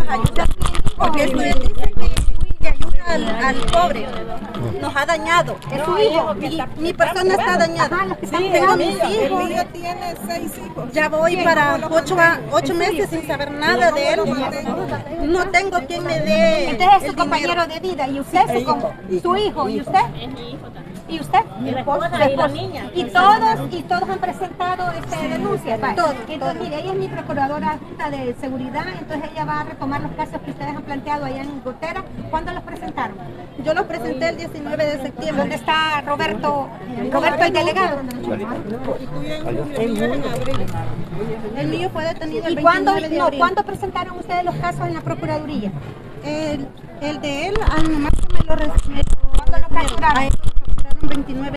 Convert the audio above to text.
ayudar, porque esto dice que ayuda al pobre. Nos ha dañado. Es su hijo. Mi persona está dañada. Tengo mis hijos. Ella tiene 6 hijos. Ya voy para 8 meses sin saber nada de él. No tengo quien me dé. Entonces es su compañero de vida. ¿Y usted? Su hijo. ¿Y usted? ¿Y usted? Y la niña. Y todos han presentado denuncias. Todos. Entonces, mire, ella es mi procuradora adjunta de seguridad, entonces ella va a retomar los casos que ustedes han planteado allá en Gotera. ¿Cuándo los presentaron? Yo los presenté el 19 de septiembre. ¿Dónde está Roberto el delegado? El mío fue detenido el ¿Y 29 de abril. cuándo presentaron ustedes los casos en la Procuraduría? El de él, nomás que me lo ¿Cuándo lo capturaron? capturaron 29